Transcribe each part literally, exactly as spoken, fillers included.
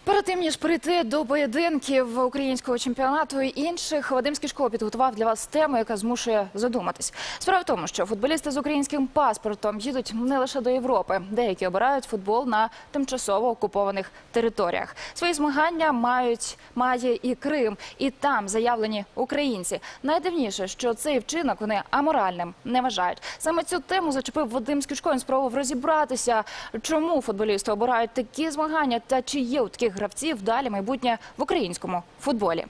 Перед тим, ніж перейти до поєдинків українського чемпіонату і інших, Вадим Скічко підготував для вас тему, яка змушує задуматись. Справа в тому, що футболісти з українським паспортом їдуть не лише до Європи. Деякі обирають футбол на тимчасово окупованих територіях. Свої змагання мають, має і Крим, і там заявлені українці. Найдивніше, що цей вчинок вони аморальним не вважають. Саме цю тему зачепив Вадим Скічко. Він спробував розібратися, чому футболісти обирають такі змагання та чи є у таких гравців далі майбутнє в українському футболі.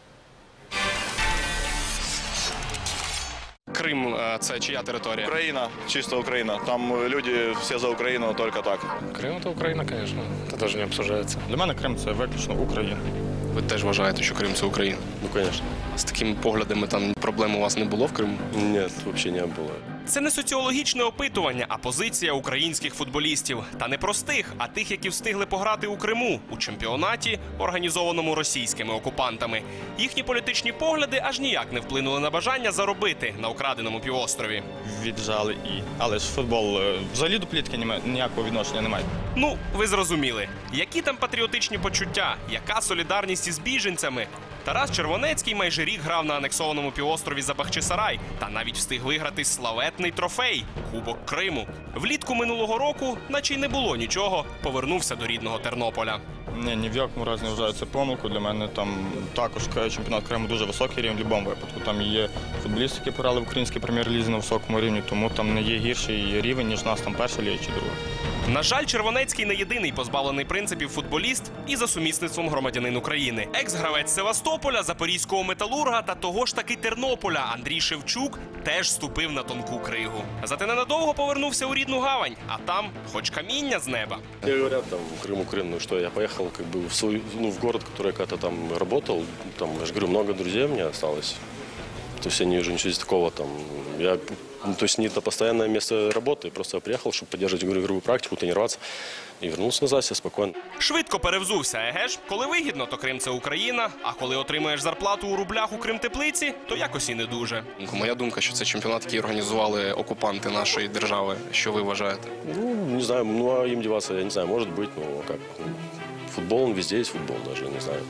Крим – це чия територія? Украина, чисто Украина. Там люди все за Украину, только так. Крим – це Україна, звісно. Це навіть не обсуждається. Для мене Крим – це виключно Україна. Ви теж вважаєте, що Крим – це Україна? Ну, конечно. З такими поглядами там проблем у вас не було в Криму? Нет, вообще не было. Це не соціологічне опитування, а позиція українських футболістів. Та не простих, а тих, які встигли пограти у Криму, у чемпіонаті, організованому російськими окупантами. Їхні політичні погляди аж ніяк не вплинули на бажання заробити на украденому півострові. Віджали і. Але ж футбол взагалі до політики ніякого відношення не має. Ну, ви зрозуміли. Які там патріотичні почуття? Яка солідарність із біженцями? Тарас Червонецький майже рік грав на анексованому півострові за Бахчисарай та навіть встиг виграти славетний трофей – Кубок Криму. Влітку минулого року, наче й не було нічого, повернувся до рідного Тернополя. Ні, ні в якому разі не вважаю це помилку. Для мене там також чемпіонат Криму дуже високий рівень в будь-якому випадку. Там є футболісти, які пограли в українській прем'єр-лізі на високому рівні, тому там не є гірший рівень, ніж у нас там перша ліга чи друга. На жаль, Червонецький не єдиний позбавлений принципів футболіст і за сумісництвом громадянин України. Екс-гравець Севастополя, запорізького Металурга та того ж таки Тернополя Андрій Шевчук теж ступив на тонку кригу. Зате ненадовго повернувся у рідну гавань, а там хоч каміння з неба. Мне говорят, там, Крым, Украина, ну что, я поехал как бы в свой, ну, в город, который я когда-то там работал, там, я же говорю, много друзей у меня осталось. То есть я не вижу ничего здесь такого, там, я, ну, то есть не это постоянное место работы, просто я приехал, чтобы поддерживать игровую практику, тренироваться, и вернулся назад, все спокойно. Швидко перевзувся, еге ж? Коли вигідно, то Крим – це Україна, а коли отримаєш зарплату у рублях у Крим-теплиці, то якось і не дуже. Моя думка, що це чемпіонат, який організували окупанти нашої держави. Що ви вважаєте? Ну, не знаю, ну, а им деваться, я не знаю, может быть, ну, как, ну, футбол, он везде есть футбол даже, не знаю.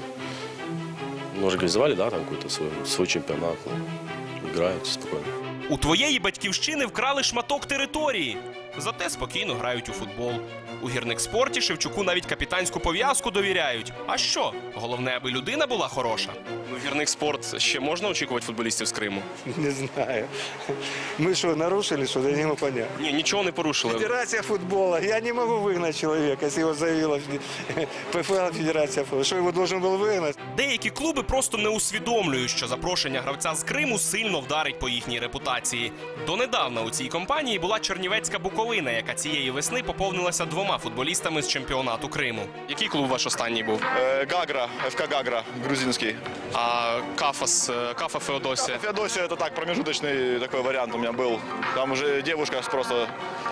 Ну, организовали, да, там какой-то свой, свой чемпионат, ну, играют спокойно. У твоєї батьківщини вкрали шматок території, зате спокійно грають у футбол. У гірникспорті Шевчуку навіть капітанську пов'язку довіряють. А що? Головне, аби людина була хороша. Ну, гірник спорт ще можна очікувати футболістів з Криму? Не знаю. Мы что, нарушили, что я не могу понять. Ні, нічого не порушили. Федерация футбола. Я не могу выгнать человека, если его заявила ПФЛ, Федерация футбола. Что его должен был выгнать? Деякі клуби просто не усвідомлюють, що запрошення гравця з Криму сильно вдарить по їхній репутації. Донедавна у цій компанії була Чернівецька Буковина, яка цієї весни поповнилася двома футболістами з чемпіонату Криму. Який клуб ваш останній був? Э, Гагра, ФК Гагра, грузинский. А Кафас, Кафа Феодосія? Феодосия – это так, промежуточный такой вариант у меня был. Там уже девушка просто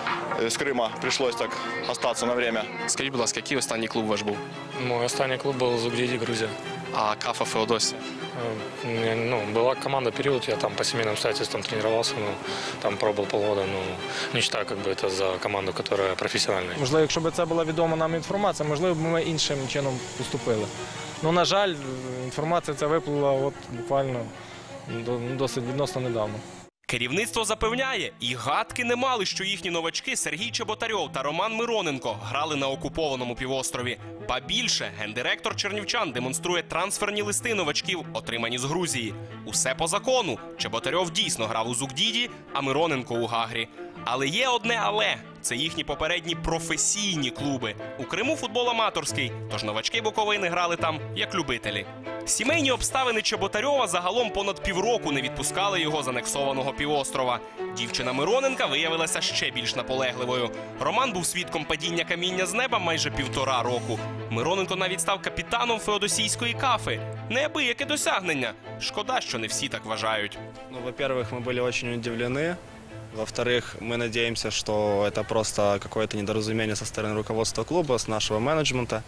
с Крыма, пришлось так остаться на время. Скажіть, будь ласка, який останній клуб ваш був? Мой останній клуб був Зугдіді, Грузія. А Кафа Феодосія? Ну, была команда «Период», я там по семейным обстоятельствам тренировался, ну, там пробыл полгода, ну, не считаю, как бы это за команду, которая профессиональная. Можливо, якщо б це була відома нам інформація, можливо, б ми іншим чином поступили. Ну, на жаль, інформація ця виплила от буквально досить відносно недавно. Керівництво запевняє, і гадки не мали, що їхні новачки Сергій Чеботарьов та Роман Мироненко грали на окупованому півострові. Ба більше, гендиректор чернівчан демонструє трансферні листи новачків, отримані з Грузії. Усе по закону. Чеботарьов дійсно грав у Зугдіді, а Мироненко у Гагрі. Але є одне «але» – це їхні попередні професійні клуби. У Криму футбол аматорський, тож новачки Буковини грали там як любителі. Сімейні обставини Чеботарьова загалом понад півроку не відпускали його з анексованого півострова. Дівчина Мироненка виявилася ще більш наполегливою. Роман був свідком падіння каміння з неба майже півтора року. Мироненко навіть став капітаном феодосійської Кафи. Неабияке досягнення. Шкода, що не всі так вважають. Ну, во-первых, мы были очень удивлены. Во-вторых, мы надеемся, что это просто какое-то недоразумение со стороны руководства клуба, с нашего менеджмента.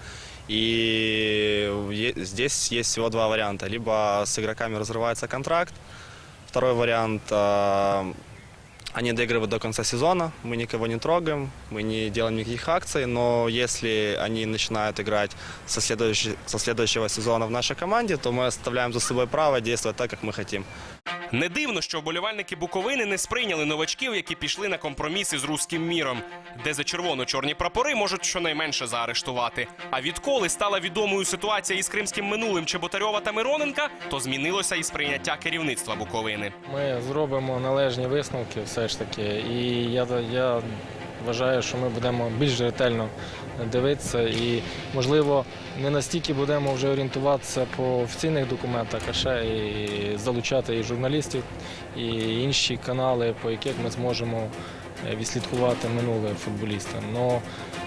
И здесь есть всего два варианта. Либо с игроками разрывается контракт. Второй вариант Они доигрывают до конца сезона, мы никого не трогаем, мы не делаем никаких акций, но если они начинают играть со, следующей, со следующего сезона в нашей команде, то мы оставляем за собой право действовать так, как мы хотим. Не дивно, що вболівальники Буковини не сприйняли новачків, які пішли на компроміс із руським міром, де за червоно-чорні прапори можуть щонайменше заарештувати. А відколи стала відомою ситуація із кримським минулим Чеботарьова та Мироненка, то змінилося і сприйняття керівництва Буковини. Ми зробимо належні висновки все ж таки, і я, я вважаю, що ми будемо більш ретельно дивитися і, можливо, не настільки будемо вже орієнтуватися по офіційних документах, а ще і залучати і журналістів, і інші канали, по яких ми зможемо відслідкувати минуле футболіста. Но,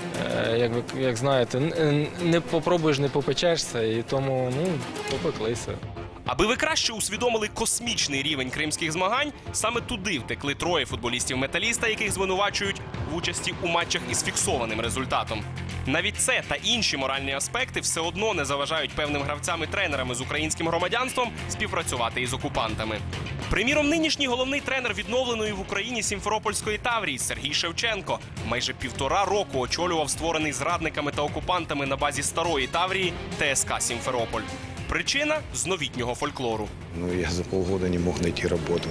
як ви як знаєте, не попробуєш, не попечешся, і тому ну, попеклися. Аби ви краще усвідомили космічний рівень кримських змагань, саме туди втекли троє футболістів «Металіста», яких звинувачують в участі у матчах із фіксованим результатом. Навіть це та інші моральні аспекти все одно не заважають певним гравцям і тренерам з українським громадянством співпрацювати із окупантами. Приміром, нинішній головний тренер відновленої в Україні Сімферопольської Таврії Сергій Шевченко майже півтора року очолював створений зрадниками та окупантами на базі старої Таврії ТСК «Сімферополь». Причина – з новітнього фольклору. Ну, я за полгода не мог найти работу.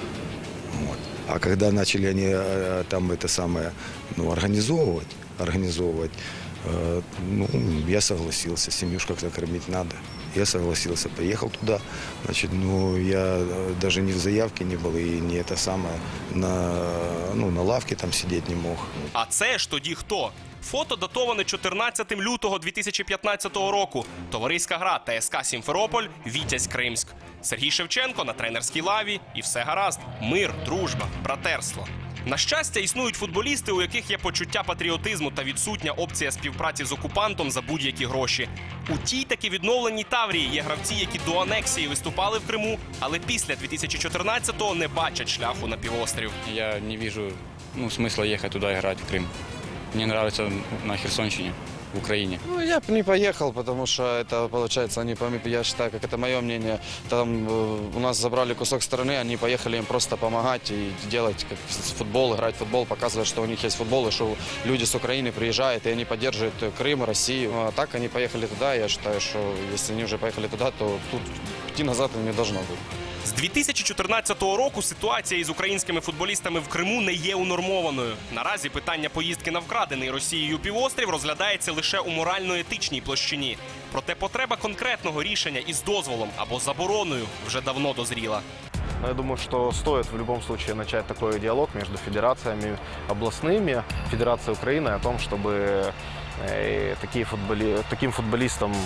Вот. А когда начали они там это самое, ну, организовывать, организовывать, э, ну, я согласился, семью ж как-то кормить надо. Я согласился, поехал туда, значит, ну, я даже ни в заявке не был, и не это самое, на, ну, на лавке там сидеть не мог. А це ж тоді хто? Фото датоване чотирнадцятого лютого дві тисячі п'ятнадцятого року. Товариська гра ТСК «Сімферополь», Вітязь Кримськ. Сергій Шевченко на тренерській лаві і все гаразд. Мир, дружба, братерство. На щастя, існують футболісти, у яких є почуття патріотизму та відсутня опція співпраці з окупантом за будь-які гроші. У тій таки відновленій Таврії є гравці, які до анексії виступали в Криму, але після дві тисячі чотирнадцятого не бачать шляху на півострів. Я не вижу, ну, смысла ехать туда играть, в Крым. Мне нравится на Херсонщине, в Украине. Ну, я бы не поехал, потому что это, получается, они, я считаю, как это мое мнение, там э, у нас забрали кусок страны, они поехали им просто помогать и делать как футбол, играть в футбол, показывать, что у них есть футбол, и что люди с Украины приезжают, и они поддерживают Крым, Россию. А так они поехали туда, я считаю, что если они уже поехали туда, то тут идти назад не должно быть. З дві тисячі чотирнадцятого року ситуація із українськими футболістами в Криму не є унормованою. Наразі питання поїздки на вкрадений Росією півострів розглядається лише у морально-етичній площині. Проте потреба конкретного рішення із дозволом або забороною вже давно дозріла. Я думаю, что стоит в любом случае начать такой диалог между федерациями областными, Федерацией Украины о том, чтобы такие футболи... таким футболистам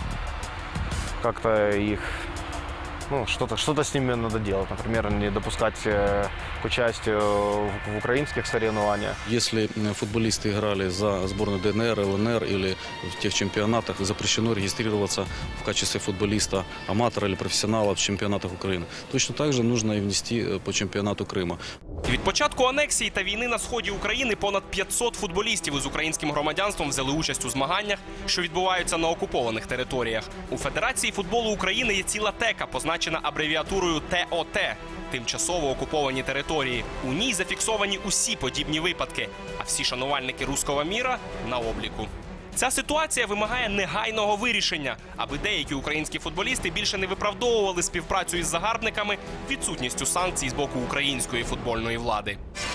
как-то их... Ну, что-то, что-то с ними надо делать. Например, не допускать к участию в украинских соревнованиях. Если футболисты играли за сборную ДНР, ЛНР или в тех чемпионатах, запрещено регистрироваться в качестве футболиста, аматора или профессионала в чемпионатах Украины. Точно так же нужно и внести по чемпионату Крыма. Від початку анексії та війни на сході України понад п'ятсот футболістів із українським громадянством взяли участь у змаганнях, що відбуваються на окупованих територіях. У Федерації футболу України є ціла тека, позначена абревіатурою Т О Т – тимчасово окуповані території. У ній зафіксовані усі подібні випадки, а всі шанувальники руського міра на обліку. Ця ситуація вимагає негайного вирішення, аби деякі українські футболісти більше не виправдовували співпрацю із загарбниками відсутністю санкцій з боку української футбольної влади.